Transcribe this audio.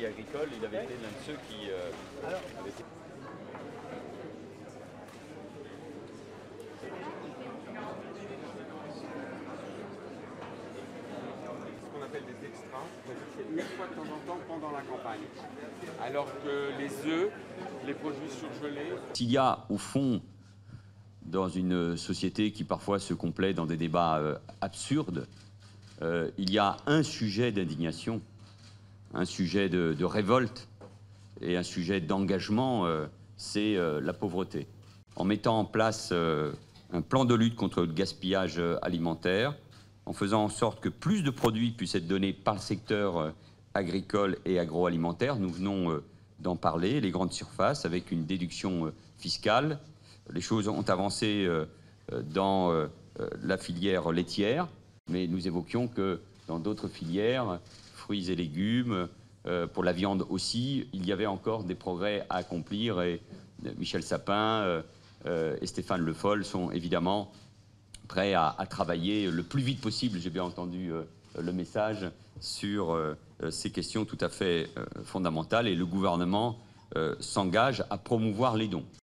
Crédit Agricole, il avait été l'un de ceux qui avait été... Ce qu'on appelle des extras, c'est une fois de temps en temps pendant la campagne. Alors que les œufs, les produits surgelés... S'il y a au fond, dans une société qui parfois se complaît dans des débats absurdes, il y a un sujet d'indignation, un sujet de révolte et un sujet d'engagement, c'est la pauvreté. En mettant en place un plan de lutte contre le gaspillage alimentaire, en faisant en sorte que plus de produits puissent être donnés par le secteur agricole et agroalimentaire, nous venons d'en parler, les grandes surfaces, avec une déduction fiscale. Les choses ont avancé dans la filière laitière, mais nous évoquions que dans d'autres filières, fruits et légumes, pour la viande aussi, il y avait encore des progrès à accomplir. Et Michel Sapin et Stéphane Le Foll sont évidemment prêts à travailler le plus vite possible, j'ai bien entendu le message, sur ces questions tout à fait fondamentales. Et le gouvernement s'engage à promouvoir les dons.